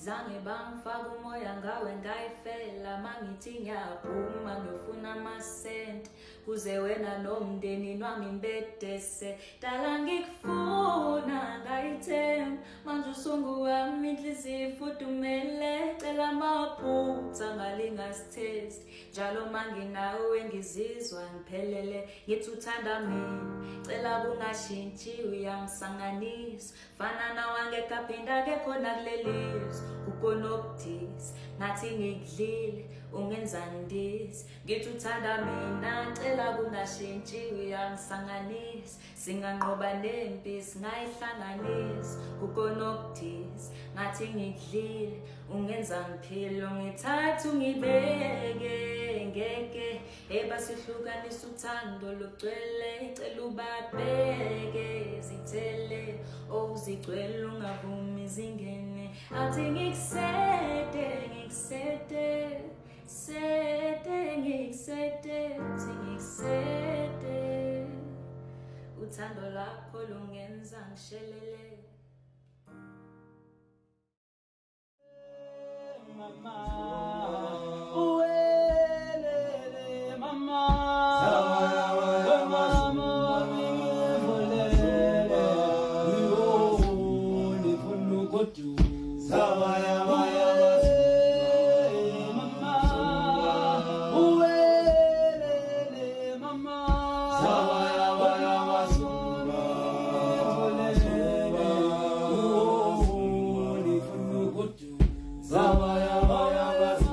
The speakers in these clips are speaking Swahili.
zange bangifaka umoya ngawe ngayifela mangithi ngiyaphuma ngiyofuna amasenti kuze wena nomndeni wami mbedese dala ngikufuna ngayithemba manje usunguwami inhliziyo ifudumele cela amaphutha ngalingasithesti njalo manginawe ngizizwa ngiphelele ngithi uthanda mina cela kungashintshi uyangisanganisa fana nawange kaphinda ke khona kulelizwe ukonobudisi ngathi ngikudlile ungenzani ndisi ngithi uthanda mina cela kungashintshi uyangisanganisa singanqoba nempi singayihlanganisa ukonobudisi ngathi ngikudlile ungenzani philo ngithatha ungibeke ngeke ebasihlukanisa uthando lugcwele cela ubabeke zithele ozigcwele ungavumi zingene athi ngikusete uthando lakho lungenza ngishelele mama uwelele mama Zawaya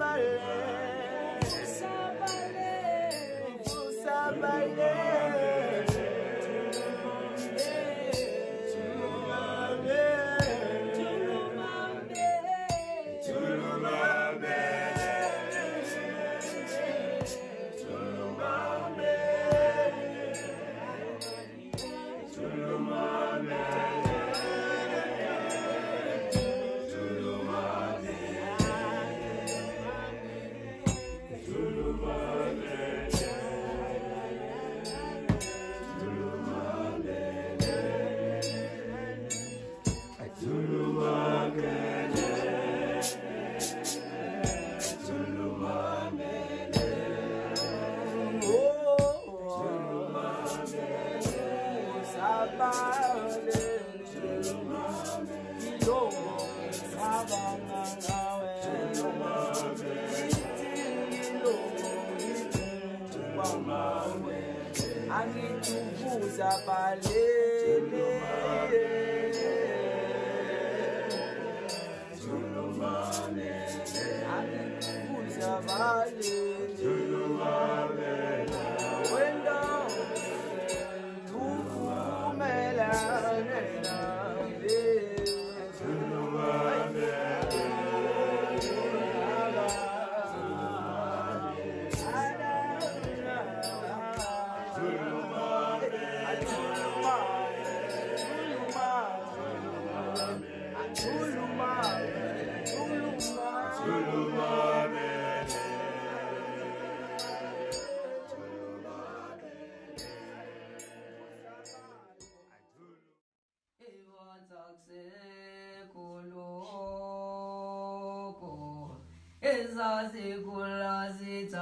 Ezasikula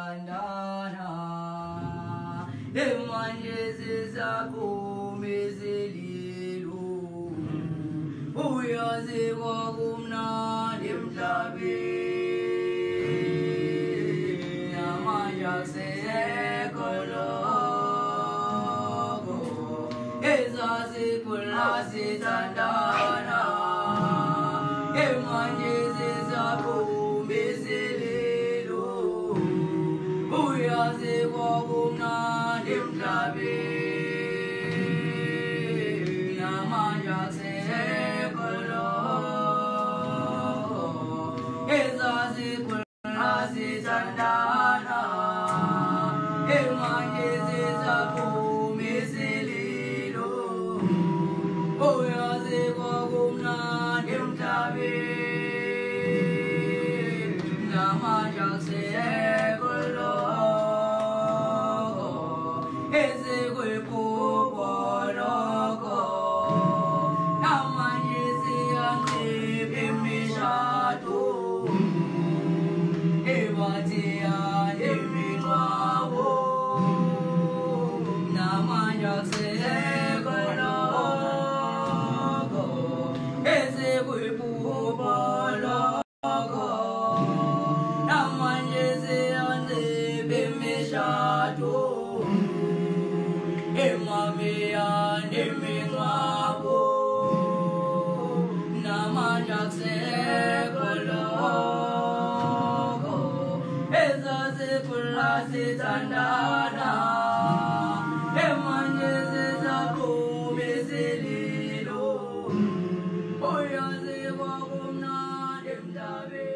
sithandana emanje sisaphumizililo uyazi kwakumnandi emhlabeni namanje akusekho lokho ezasikula sithandana emanje sisaphumizililo uyazi kwakumnandi emhlabeni namanje akusekho lokho ezasikula sithandana emanje sisaphumizililo uyazi kwakumnandi emhlabeni namanje akusekho lokho esekwephupho lokho namanje siyancipha imishado ebathiya imingcwabo namanje akusekho lokho esekwephupho lokho namanje siyancipha imishado emamiya nemingcwabo namanje akusekho lokho ezasikula sithandana emanje sisaphumizililo uyazi kwakumnandi emhlabeni.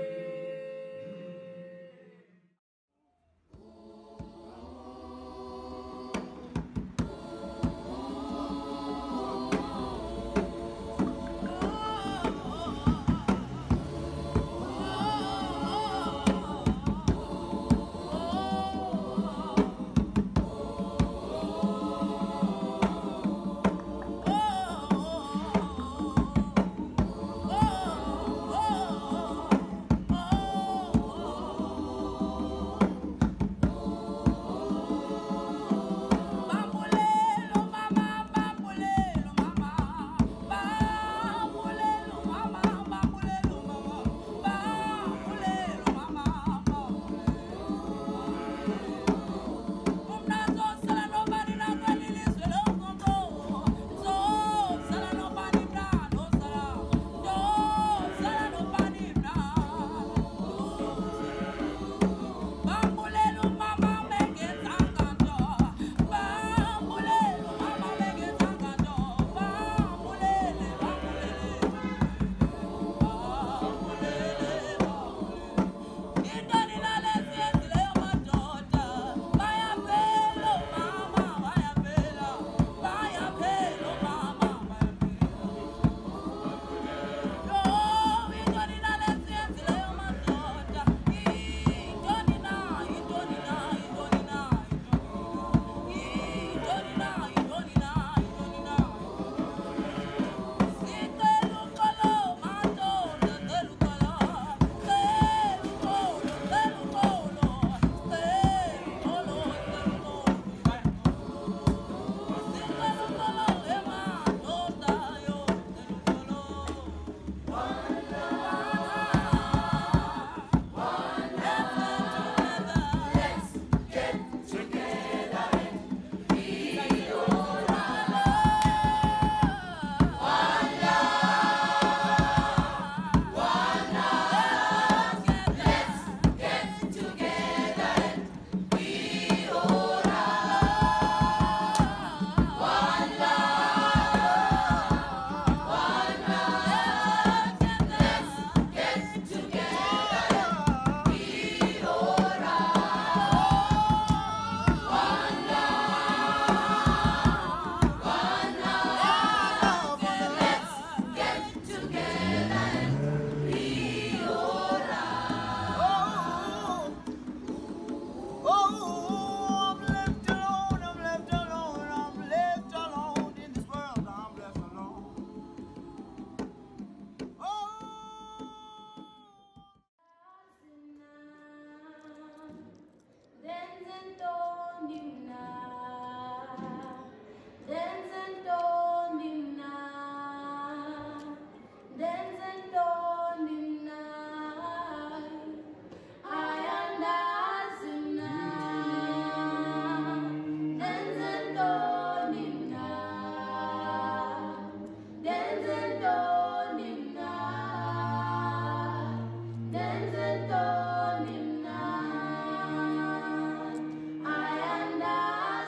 I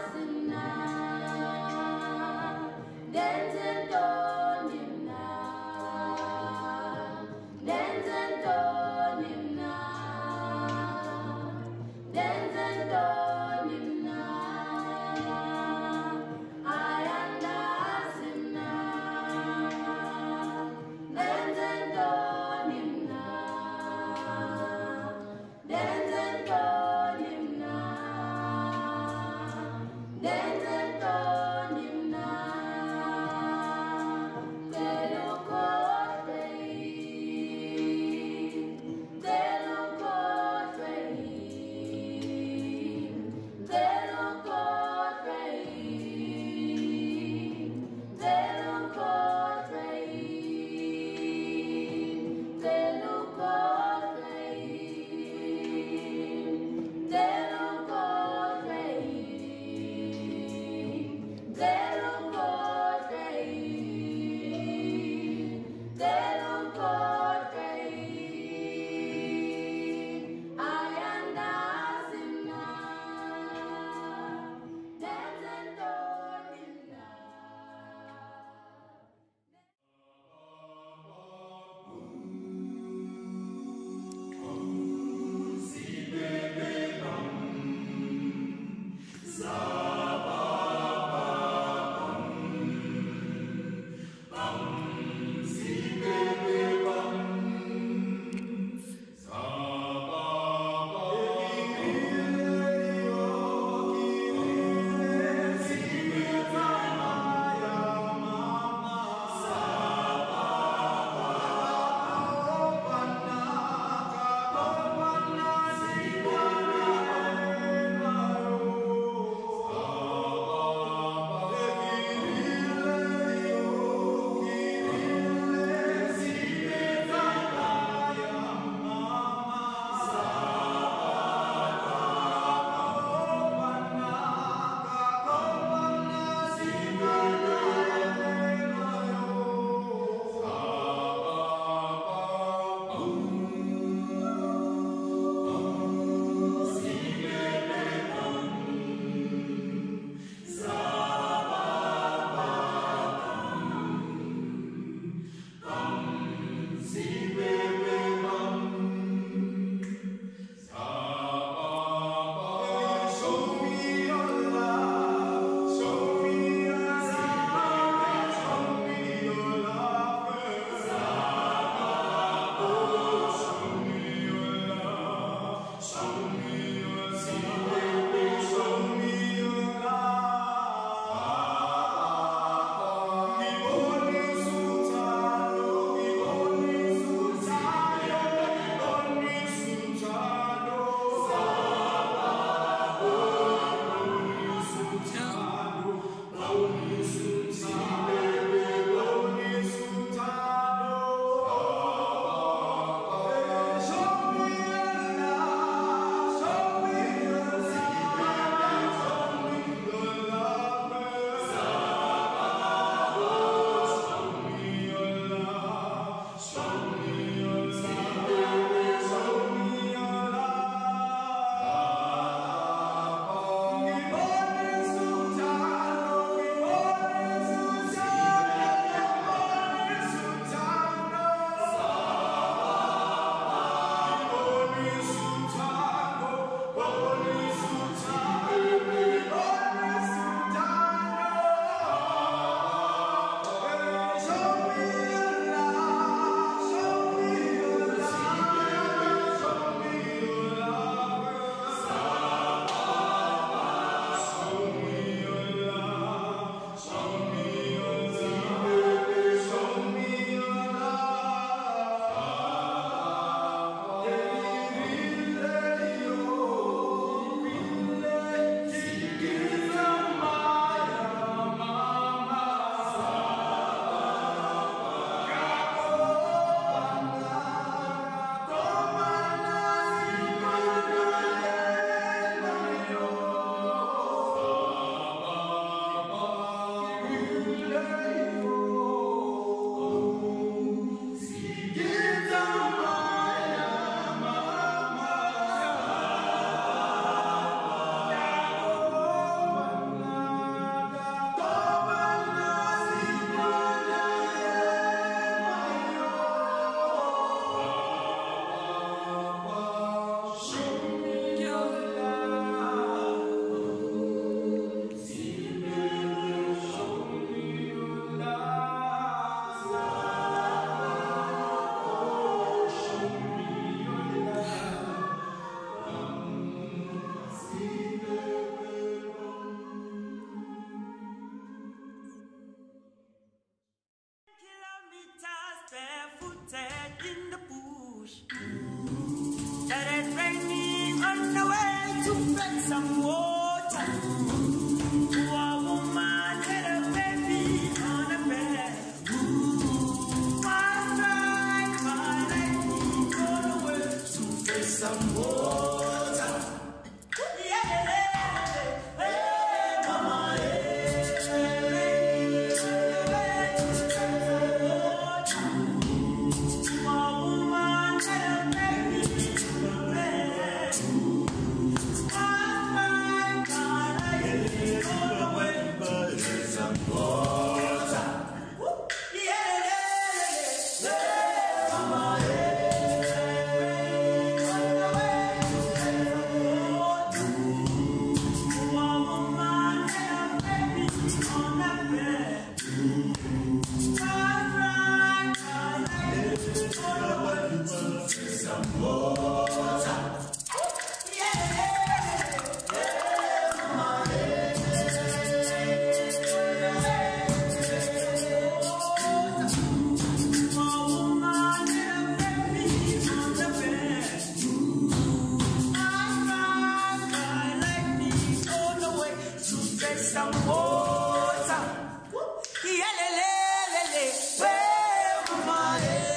some water. Yelelelele, where am I?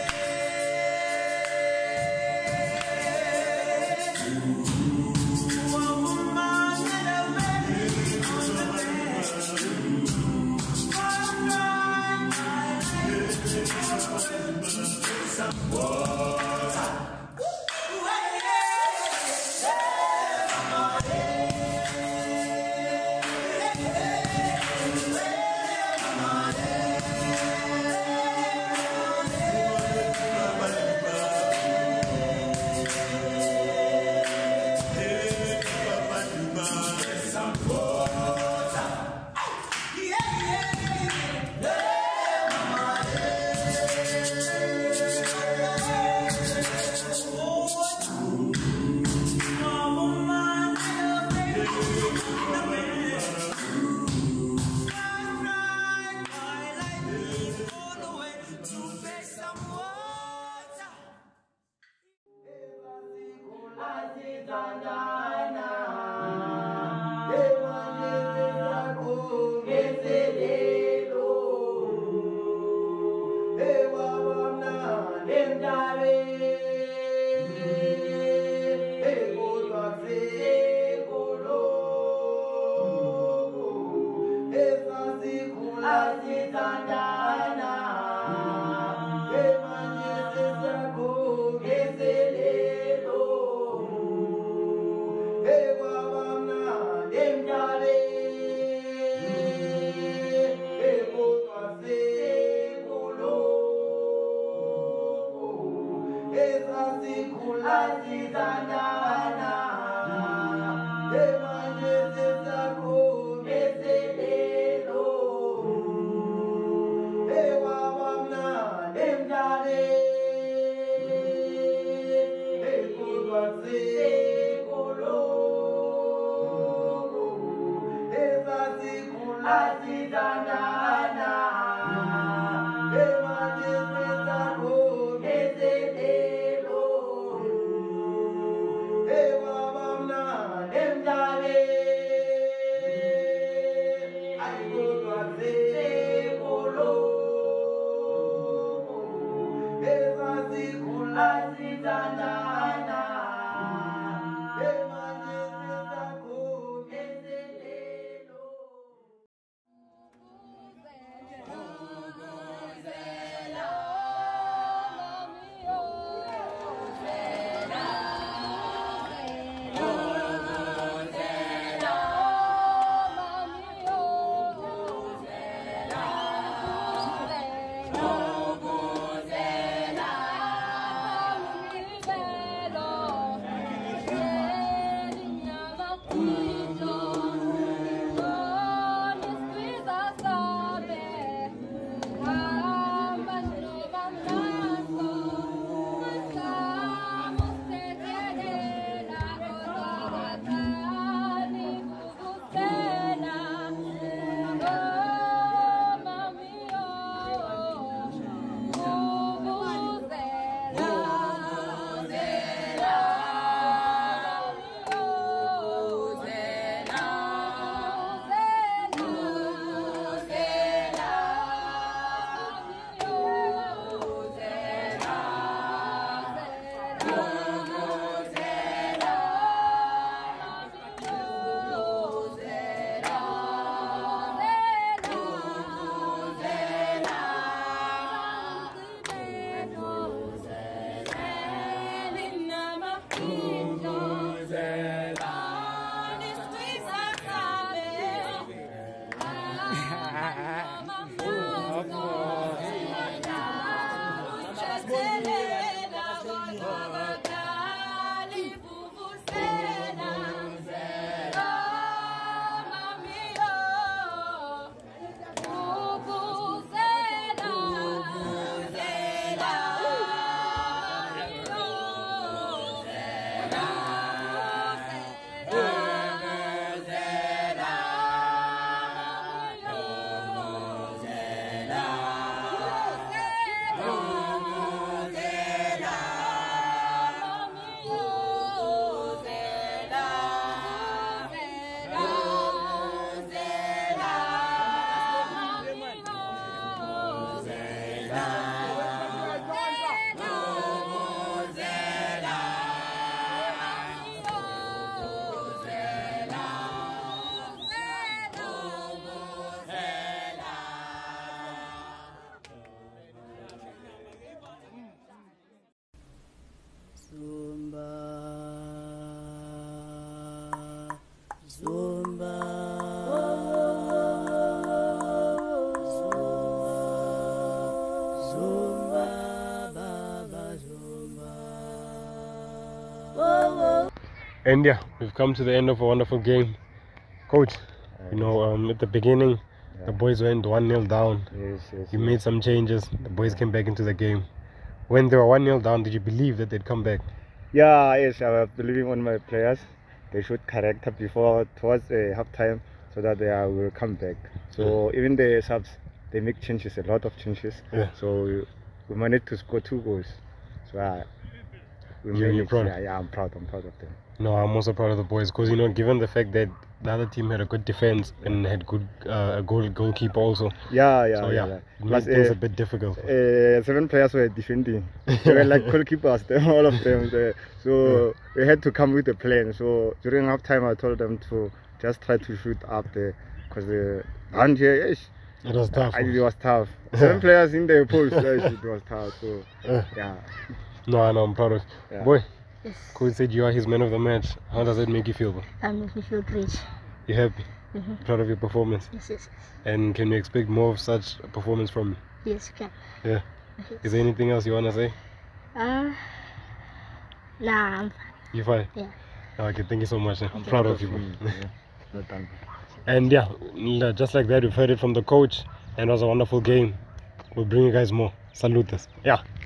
Some water. And yeah, we've come to the end of a wonderful game. Coach, you know, at the beginning, the boys went 1-0 down. Yes. You made some changes. The boys came back into the game. When they were 1-0 down, did you believe that they'd come back? Yeah, yes, I was believing on my players. They should correct up before towards half time so that they will come back. So even the subs, they make changes, a lot of changes. Yeah. So we managed to score 2 goals. So You're proud? Yeah, I'm proud of them. No, I'm also proud of the boys because, you know, given the fact that the other team had a good defense and had good goalkeeper also. Yeah. It made things a bit difficult. 7 players were defending. They were like goalkeepers, all of them. So we had to come with a plan. So during half time, I told them to just try to shoot up there because down here, It was tough. it was tough. 7 players in the post, it was tough. So yeah. No, I'm proud of you. Yeah. Boy, Yes. Coach said you are his man of the match. How does that make you feel? Makes me feel great. You happy? Proud of your performance? Yes. And can we expect more of such a performance from you? Yes, you can. Yeah. Is there anything else you want to say? Nah, I'm fine. You fine? Yeah. Okay, thank you so much. I'm proud of you. Bro. Well done. And yeah, just like that, we've heard it from the coach, and it was a wonderful game. We'll bring you guys more. Salutes. Yeah.